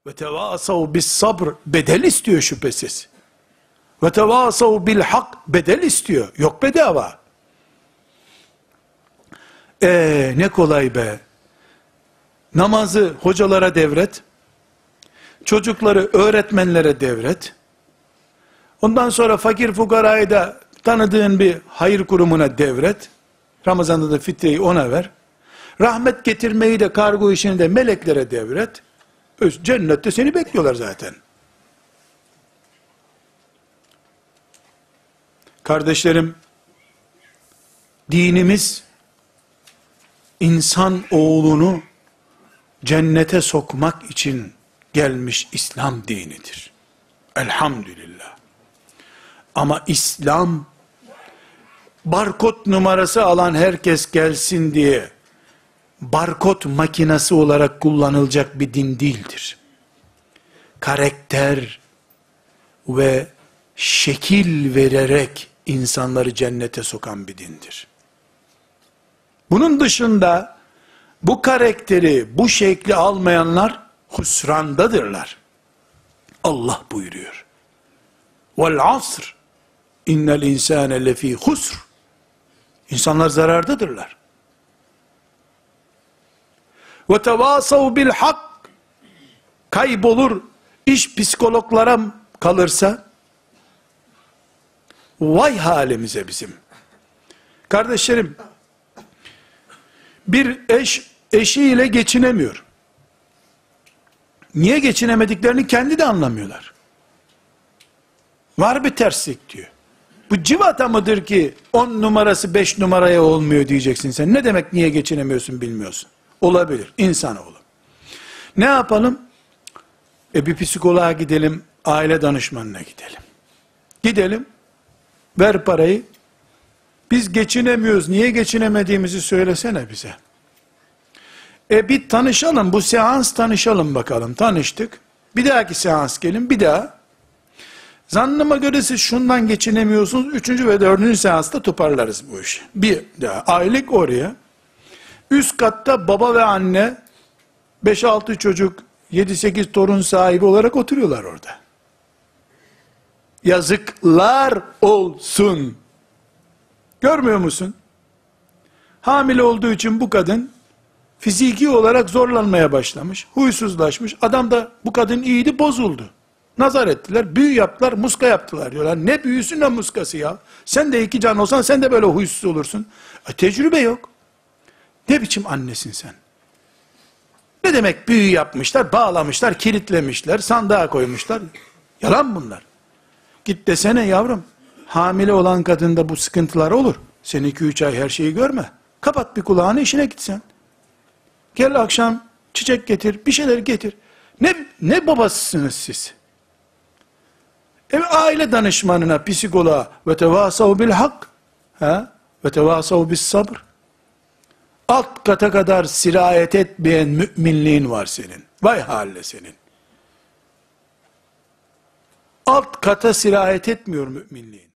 Ve tevasav bis sabr bedel istiyor şüphesiz. Ve tevasav bil hak bedel istiyor. Yok bedava. Ne kolay be. Namazı hocalara devret. Çocukları öğretmenlere devret. Ondan sonra fakir fukarayı da tanıdığın bir hayır kurumuna devret. Ramazan'da da fitreyi ona ver. Rahmet getirmeyi de kargo işini de meleklere devret. Cennette seni bekliyorlar zaten. Kardeşlerim, dinimiz insan oğlunu cennete sokmak için gelmiş İslam dinidir. Elhamdülillah. Ama İslam barkod numarası alan herkes gelsin diye barkod makinesi olarak kullanılacak bir din değildir. Karakter ve şekil vererek insanları cennete sokan bir dindir. Bunun dışında bu karakteri, bu şekli almayanlar husrandadırlar. Allah buyuruyor. Vel asr innel insane lefî husr. İnsanlar zarardadırlar. Ve tevâsav bil hak. Kaybolur, iş psikologlara kalırsa, vay halimize bizim. Kardeşlerim, bir eş, eşiyle geçinemiyor. Niye geçinemediklerini kendi de anlamıyorlar. Var bir terslik diyor. Bu civata mıdır ki 10 numarası 5 numaraya olmuyor diyeceksin sen. Ne demek niye geçinemiyorsun bilmiyorsun. Olabilir, insanoğlu. Ne yapalım? Bir psikoloğa gidelim, aile danışmanına gidelim. Gidelim, ver parayı. Biz geçinemiyoruz, niye geçinemediğimizi söylesene bize. Bir tanışalım, bu seans tanışalım bakalım. Tanıştık. Bir dahaki seans gelin, bir daha. Zannıma göre siz şundan geçinemiyorsunuz. 3. ve 4. seansta toparlarız bu işi. Bir daha aylık oraya. Üst katta baba ve anne 5-6 çocuk 7-8 torun sahibi olarak oturuyorlar orada. Yazıklar olsun. Görmüyor musun? Hamile olduğu için bu kadın fiziki olarak zorlanmaya başlamış. Huysuzlaşmış. Adam da bu kadın iyiydi, bozuldu. Nazar ettiler, büyü yaptılar, muska yaptılar diyorlar. Ne büyüsü ne muskası ya. Sen de 2 can olsan sen de böyle huysuz olursun. Tecrübe yok. Ne biçim annesin sen? Ne demek büyü yapmışlar, bağlamışlar, kilitlemişler, sandığa koymuşlar. Yalan bunlar. Git desene yavrum, hamile olan kadında bu sıkıntılar olur. Sen 2-3 ay her şeyi görme. Kapat bir kulağını, işine gitsen. Gel akşam çiçek getir, bir şeyler getir. Ne babasısınız siz? Aile danışmanına, psikoloğa ve tevasav bil hak ve tevasav bis sabr. Alt kata kadar sirayet etmeyen müminliğin var senin. Vay halle senin. Alt kata sirayet etmiyor müminliğin.